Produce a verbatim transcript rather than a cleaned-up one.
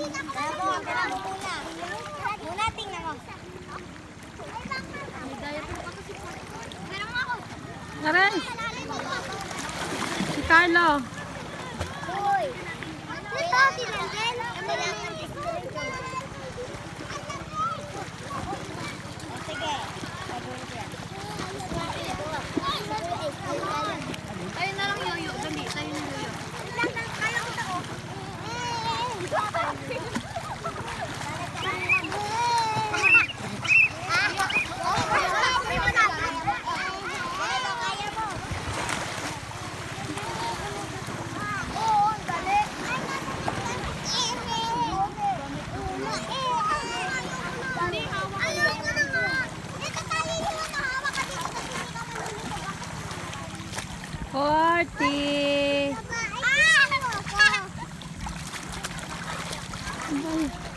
Dalawa, dalawa muna. Muna, tingnan mo. Meron mo ako. Aray! Si Carlo. Uy. Ito, si Nandel. Sige. Tayo na lang yoyo. Dali, tayo na yoyo. Forty. Ah!